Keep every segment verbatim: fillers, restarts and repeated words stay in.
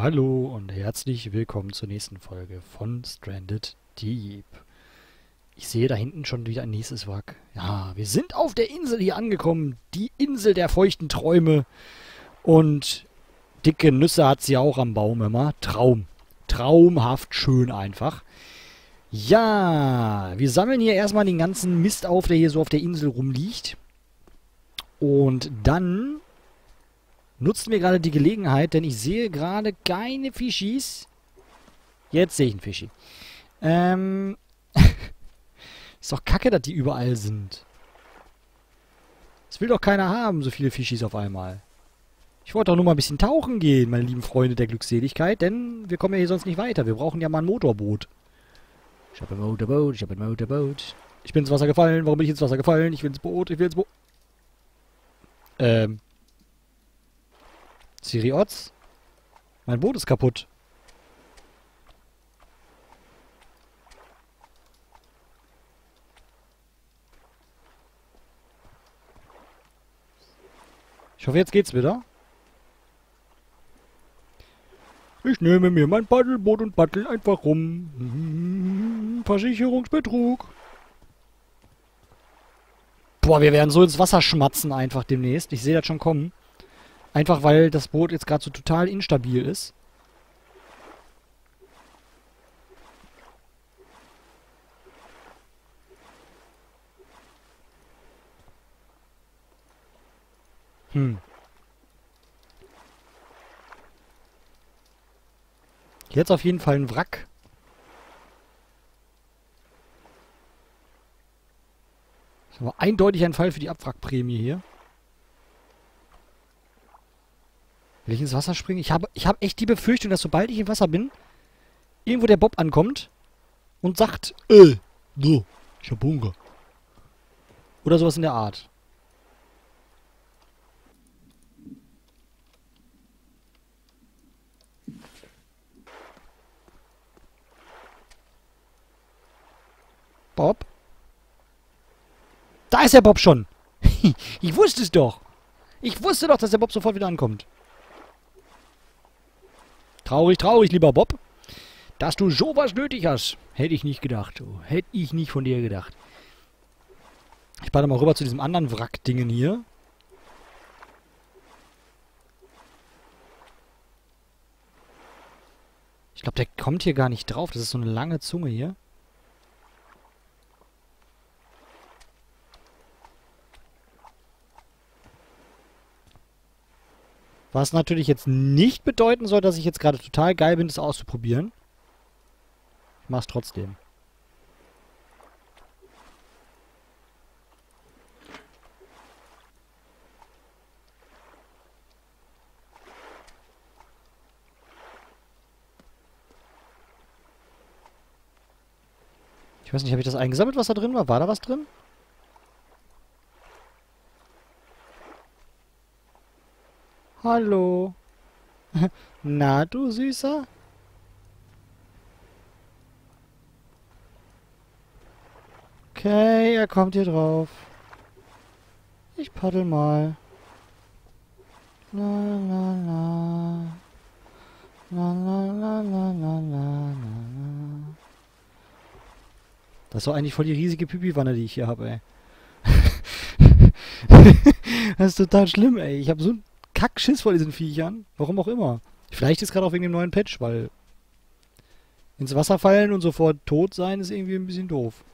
Hallo und herzlich willkommen zur nächsten Folge von Stranded Deep. Ich sehe da hinten schon wieder ein nächstes Wrack. Ja, wir sind auf der Insel hier angekommen. Die Insel der feuchten Träume. Und dicke Nüsse hat sie auch am Baum immer. Traum. Traumhaft schön einfach. Ja, wir sammeln hier erstmal den ganzen Mist auf, der hier so auf der Insel rumliegt. Und dann nutzen wir gerade die Gelegenheit, denn ich sehe gerade keine Fischis. Jetzt sehe ich einen Fischi. Ähm. Ist doch kacke, dass die überall sind. Das will doch keiner haben, so viele Fischis auf einmal. Ich wollte doch nur mal ein bisschen tauchen gehen, meine lieben Freunde der Glückseligkeit, denn wir kommen ja hier sonst nicht weiter. Wir brauchen ja mal ein Motorboot. Ich habe ein Motorboot, ich habe ein Motorboot. Ich bin ins Wasser gefallen. Warum bin ich ins Wasser gefallen? Ich will ins Boot, ich will ins Boot. Ähm. Siri Otz? Mein Boot ist kaputt. Ich hoffe, jetzt geht's wieder. Ich nehme mir mein Paddelboot und paddel einfach rum. Versicherungsbetrug. Boah, wir werden so ins Wasser schmatzen einfach demnächst. Ich sehe das schon kommen. Einfach weil das Boot jetzt gerade so total instabil ist. Hm. Jetzt auf jeden Fall ein Wrack. Das ist aber eindeutig ein Fall für die Abwrackprämie hier. Will ich ins Wasser springen? Ich habe, ich habe echt die Befürchtung, dass sobald ich im Wasser bin, irgendwo der Bob ankommt und sagt, äh, so, ich hab Hunger. Oder sowas in der Art. Bob? Da ist der Bob schon. Ich wusste es doch. Ich wusste doch, dass der Bob sofort wieder ankommt. Traurig, traurig, lieber Bob. Dass du sowas nötig hast. Hätte ich nicht gedacht. Oh, hätte ich nicht von dir gedacht. Ich baue mal rüber zu diesem anderen Wrack-Dingen hier. Ich glaube, der kommt hier gar nicht drauf. Das ist so eine lange Zunge hier. Was natürlich jetzt nicht bedeuten soll, dass ich jetzt gerade total geil bin, das auszuprobieren. Ich mach's trotzdem. Ich weiß nicht, habe ich das eingesammelt, was da drin war? War da was drin? Hallo. Na, du Süßer? Okay, er kommt hier drauf. Ich paddel mal. La la la. La la la la la la la. Das ist doch eigentlich voll die riesige Pipi-Wanne, die ich hier habe, ey. Das ist total schlimm, ey. Ich habe so einen Kackschiss vor diesen Viechern. Warum auch immer. Vielleicht ist gerade auch wegen dem neuen Patch, weil ins Wasser fallen und sofort tot sein ist irgendwie ein bisschen doof.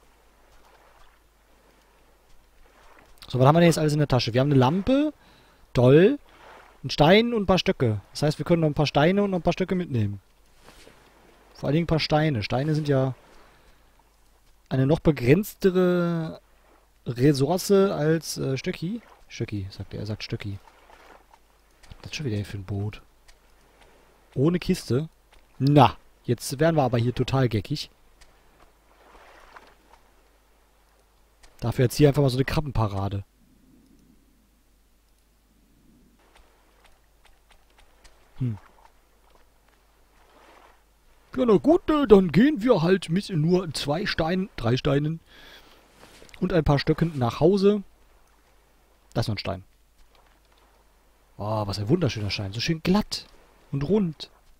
So, was haben wir denn jetzt alles in der Tasche? Wir haben eine Lampe, Doll, einen Stein und ein paar Stöcke. Das heißt, wir können noch ein paar Steine und noch ein paar Stöcke mitnehmen. Vor allen Dingen ein paar Steine. Steine sind ja eine noch begrenztere Ressource als äh, Stöcki. Stöcki, sagt er. Er sagt Stöcki. Was ist schon wieder hier für ein Boot? Ohne Kiste? Na, jetzt werden wir aber hier total geckig. Dafür jetzt hier einfach mal so eine Krabbenparade. Hm. Ja, na gut, äh, dann gehen wir halt mit nur zwei Steinen, drei Steinen und ein paar Stöcken nach Hause. Das ist noch ein Stein. Oh, was ein wunderschöner Stein. So schön glatt und rund.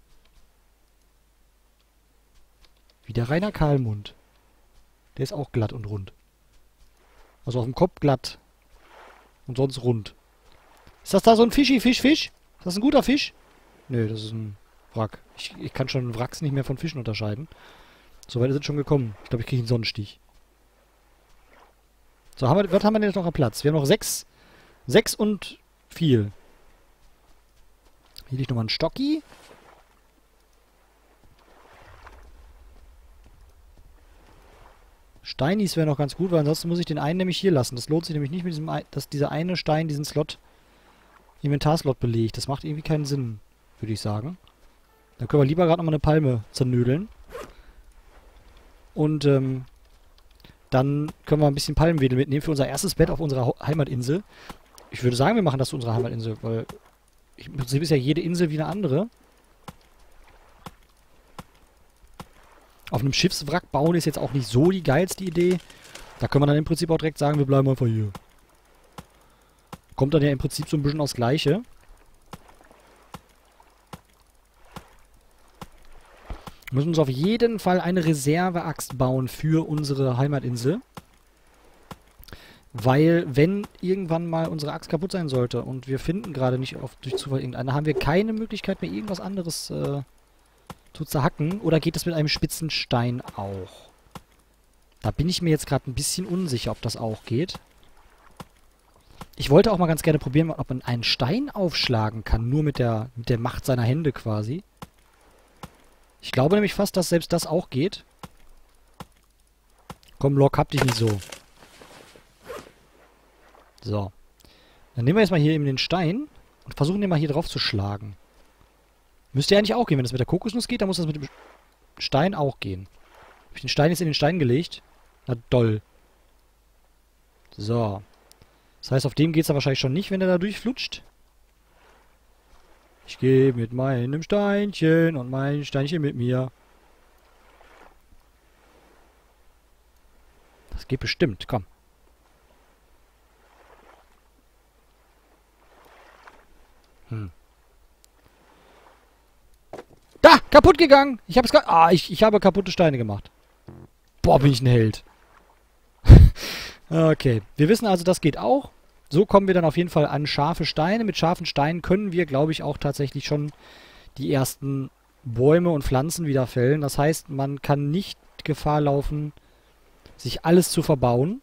der Rainer Kalmund. Der ist auch glatt und rund. Also auf dem Kopf glatt. Und sonst rund. Ist das da so ein Fischi, Fisch, Fisch? Ist das ein guter Fisch? Nö, das ist ein Wrack. Ich, ich kann schon Wracks nicht mehr von Fischen unterscheiden. Soweit ist es schon gekommen. Ich glaube, ich kriege einen Sonnenstich. So, haben wir, was haben wir denn jetzt noch am Platz? Wir haben noch sechs. Sechs und viel. Hier liegt nochmal ein Stocki. Steinis wäre noch ganz gut, weil ansonsten muss ich den einen nämlich hier lassen. Das lohnt sich nämlich nicht mit diesem, dass dieser eine Stein diesen Slot, Inventarslot belegt. Das macht irgendwie keinen Sinn, würde ich sagen. Dann können wir lieber gerade nochmal eine Palme zernödeln. Und, ähm, dann können wir ein bisschen Palmenwedel mitnehmen für unser erstes Bett auf unserer Heimatinsel. Ich würde sagen, wir machen das zu unserer Heimatinsel, weil im Prinzip ist ja jede Insel wie eine andere. Auf einem Schiffswrack bauen ist jetzt auch nicht so die geilste Idee. Da können wir dann im Prinzip auch direkt sagen, wir bleiben einfach hier. Kommt dann ja im Prinzip so ein bisschen aufs Gleiche. Wir müssen uns auf jeden Fall eine Reserveaxt bauen für unsere Heimatinsel. Weil, wenn irgendwann mal unsere Axt kaputt sein sollte und wir finden gerade nicht auf, durch Zufall irgendeine, haben wir keine Möglichkeit mehr, irgendwas anderes äh, zu zerhacken. Oder geht das mit einem spitzen Stein auch? Da bin ich mir jetzt gerade ein bisschen unsicher, ob das auch geht. Ich wollte auch mal ganz gerne probieren, ob man einen Stein aufschlagen kann, nur mit der, mit der Macht seiner Hände quasi. Ich glaube nämlich fast, dass selbst das auch geht. Komm, Lok, hab dich nicht so. So. Dann nehmen wir jetzt mal hier eben den Stein und versuchen den mal hier drauf zu schlagen. Müsste ja eigentlich auch gehen. Wenn das mit der Kokosnuss geht, dann muss das mit dem Stein auch gehen. Hab ich den Stein jetzt in den Stein gelegt? Na doll. So. Das heißt, auf dem geht es dann wahrscheinlich schon nicht, wenn der da durchflutscht. Ich gehe mit meinem Steinchen und mein Steinchen mit mir. Das geht bestimmt, komm. Hm. Da! Kaputt gegangen! Ich habe es gerade... Ah, ich, ich habe kaputte Steine gemacht. Boah, bin ich ein Held. Okay. Wir wissen also, das geht auch. So kommen wir dann auf jeden Fall an scharfe Steine. Mit scharfen Steinen können wir, glaube ich, auch tatsächlich schon die ersten Bäume und Pflanzen wieder fällen. Das heißt, man kann nicht Gefahr laufen, sich alles zu verbauen.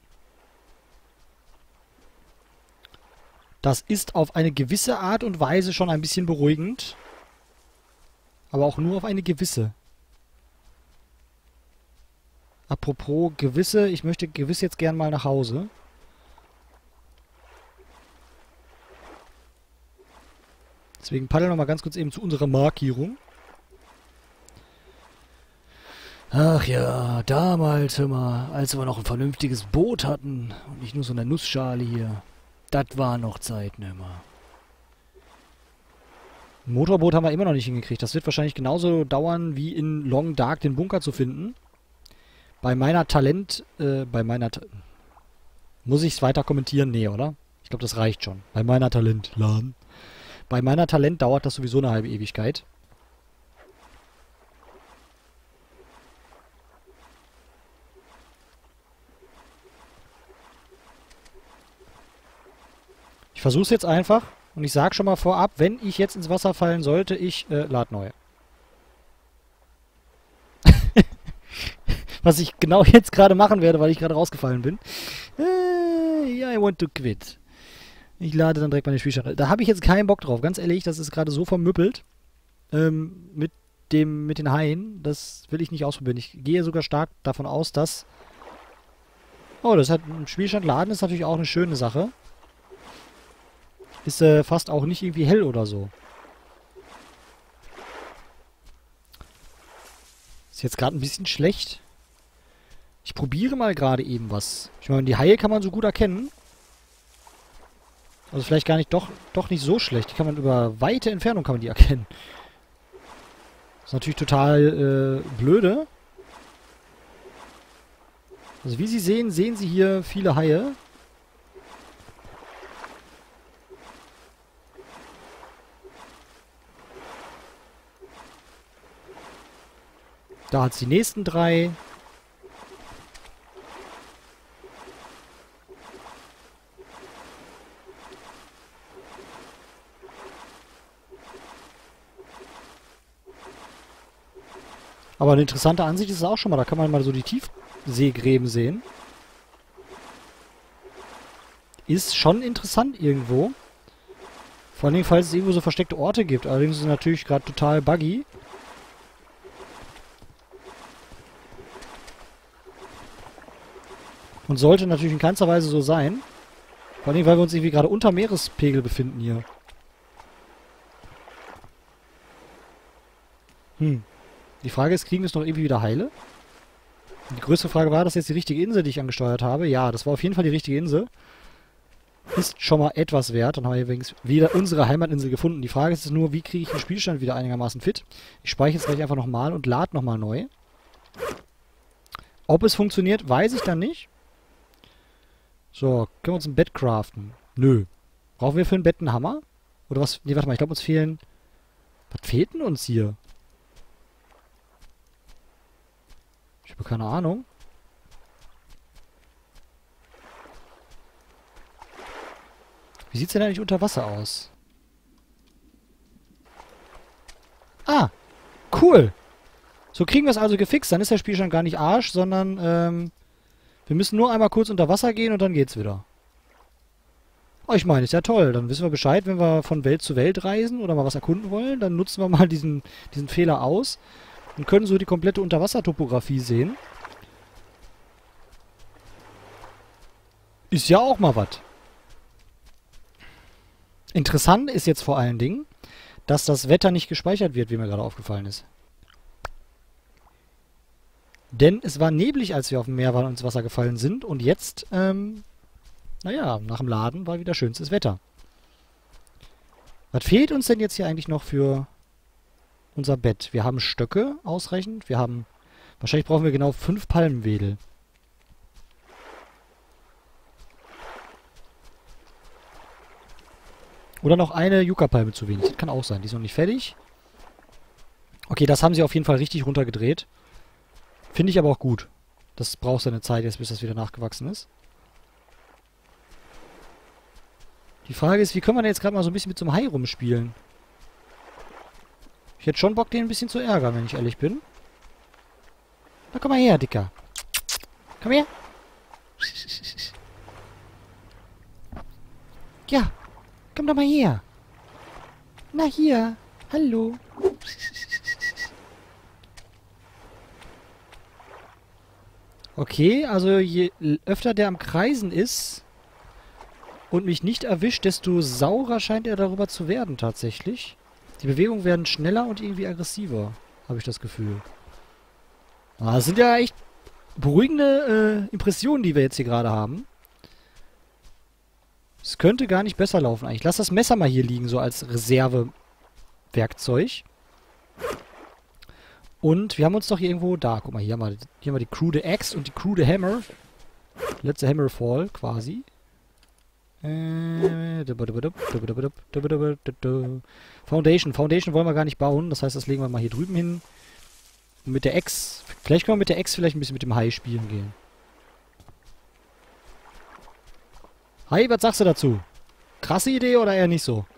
Das ist auf eine gewisse Art und Weise schon ein bisschen beruhigend. Aber auch nur auf eine gewisse. Apropos gewisse, ich möchte gewiss jetzt gern mal nach Hause. Deswegen paddeln wir mal ganz kurz eben zu unserer Markierung. Ach ja, damals, hör mal, als wir noch ein vernünftiges Boot hatten und nicht nur so eine Nussschale hier. Das war noch Zeit, ne mal. Ein Motorboot haben wir immer noch nicht hingekriegt. Das wird wahrscheinlich genauso dauern, wie in Long Dark den Bunker zu finden. Bei meiner Talent, äh, bei meiner... Ta Muss ich es weiter kommentieren? Nee, oder? Ich glaube, das reicht schon. Bei meiner Talent, Laden. Bei meiner Talent dauert das sowieso eine halbe Ewigkeit. Ich versuche es jetzt einfach. Und ich sage schon mal vorab, wenn ich jetzt ins Wasser fallen sollte, ich äh, lade neu. Was ich genau jetzt gerade machen werde, weil ich gerade rausgefallen bin. Äh, yeah, I want to quit. Ich lade dann direkt meine Spielstand. Da habe ich jetzt keinen Bock drauf. Ganz ehrlich, das ist gerade so vermüppelt. Ähm, mit dem, mit den Haien. Das will ich nicht ausprobieren. Ich gehe sogar stark davon aus, dass... Oh, das hat ein Spielstand laden ist natürlich auch eine schöne Sache. Ist äh, fast auch nicht irgendwie hell oder so. Ist jetzt gerade ein bisschen schlecht. Ich probiere mal gerade eben was. Ich meine, die Haie kann man so gut erkennen. Also vielleicht gar nicht, doch, doch nicht so schlecht. Die kann man über weite Entfernung kann man die erkennen. Ist natürlich total äh, blöde. Also wie Sie sehen, sehen Sie hier viele Haie. Da hat es die nächsten drei. Aber eine interessante Ansicht ist es auch schon mal. Da kann man mal so die Tiefseegräben sehen. Ist schon interessant irgendwo. Vor allem, falls es irgendwo so versteckte Orte gibt. Allerdings ist es natürlich gerade total buggy. Und sollte natürlich in keinster Weise so sein. Vor allem, weil wir uns irgendwie gerade unter Meerespegel befinden hier. Hm. Die Frage ist, kriegen wir es noch irgendwie wieder heile? Die größte Frage war, das jetzt die richtige Insel, die ich angesteuert habe? Ja, das war auf jeden Fall die richtige Insel. Ist schon mal etwas wert. Dann haben wir übrigens wieder unsere Heimatinsel gefunden. Die Frage ist nur, wie kriege ich den Spielstand wieder einigermaßen fit? Ich speichere jetzt gleich einfach nochmal und lade nochmal neu. Ob es funktioniert, weiß ich dann nicht. So, können wir uns ein Bett craften? Nö. Brauchen wir für ein Bett einen Hammer? Oder was? Nee, warte mal, ich glaube, uns fehlen... Was fehlt denn uns hier? Ich habe keine Ahnung. Wie sieht es denn eigentlich unter Wasser aus? Ah, cool. So kriegen wir es also gefixt. Dann ist der Spielstand gar nicht Arsch, sondern ähm, wir müssen nur einmal kurz unter Wasser gehen und dann geht's wieder. Oh, ich meine, ist ja toll. Dann wissen wir Bescheid, wenn wir von Welt zu Welt reisen oder mal was erkunden wollen. Dann nutzen wir mal diesen, diesen Fehler aus und können so die komplette Unterwassertopographie sehen. Ist ja auch mal was. Interessant ist jetzt vor allen Dingen, dass das Wetter nicht gespeichert wird, wie mir gerade aufgefallen ist. Denn es war neblig, als wir auf dem Meer waren und ins Wasser gefallen sind. Und jetzt, ähm, naja, nach dem Laden war wieder schönstes Wetter. Was fehlt uns denn jetzt hier eigentlich noch für unser Bett? Wir haben Stöcke ausreichend. Wir haben, wahrscheinlich brauchen wir genau fünf Palmenwedel. Oder noch eine Yucca-Palme zu wenig. Das kann auch sein. Die ist noch nicht fertig. Okay, das haben sie auf jeden Fall richtig runtergedreht. Finde ich aber auch gut. Das braucht seine Zeit jetzt, bis das wieder nachgewachsen ist. Die Frage ist, wie können wir denn jetzt gerade mal so ein bisschen mit so einem Hai rumspielen? Ich hätte schon Bock, den ein bisschen zu ärgern, wenn ich ehrlich bin. Na, komm mal her, Dicker. Komm her. Ja. Komm doch mal her. Na, hier. Hallo. Okay, also je öfter der am Kreisen ist und mich nicht erwischt, desto saurer scheint er darüber zu werden tatsächlich. Die Bewegungen werden schneller und irgendwie aggressiver, habe ich das Gefühl. Ah, das sind ja echt beruhigende äh, Impressionen, die wir jetzt hier gerade haben. Es könnte gar nicht besser laufen eigentlich. Lass das Messer mal hier liegen, so als Reservewerkzeug. Und wir haben uns doch hier irgendwo... Da, guck mal, hier haben wir, hier haben wir die Crude Axe und die Crude Hammer. Letzte Hammerfall, quasi. Äh, Foundation. Foundation wollen wir gar nicht bauen. Das heißt, das legen wir mal hier drüben hin. Und mit der Axe... Vielleicht können wir mit der Axe vielleicht ein bisschen mit dem Hai spielen gehen. Hai, was sagst du dazu? Krasse Idee oder eher nicht so?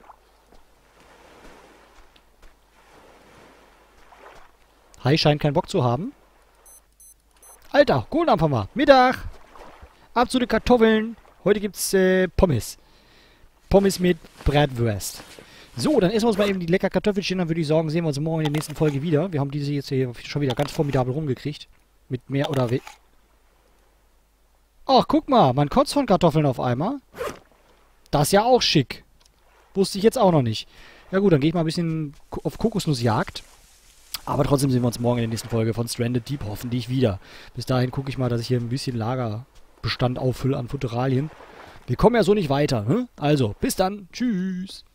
Hai scheint keinen Bock zu haben. Alter, gut einfach mal. Mittag. Ab zu den Kartoffeln. Heute gibt's äh, Pommes. Pommes mit Bratwurst. So, dann essen wir uns mal eben die lecker Kartoffelchen. Dann würde ich sagen, sehen wir uns morgen in der nächsten Folge wieder. Wir haben diese jetzt hier schon wieder ganz formidabel rumgekriegt. Mit mehr oder we... Ach, guck mal. Man kotzt von Kartoffeln auf einmal. Das ist ja auch schick. Wusste ich jetzt auch noch nicht. Ja gut, dann gehe ich mal ein bisschen auf Kokosnussjagd. Aber trotzdem sehen wir uns morgen in der nächsten Folge von Stranded Deep hoffentlich wieder. Bis dahin gucke ich mal, dass ich hier ein bisschen Lagerbestand auffülle an Futteralien. Wir kommen ja so nicht weiter. Ne? Also, bis dann. Tschüss.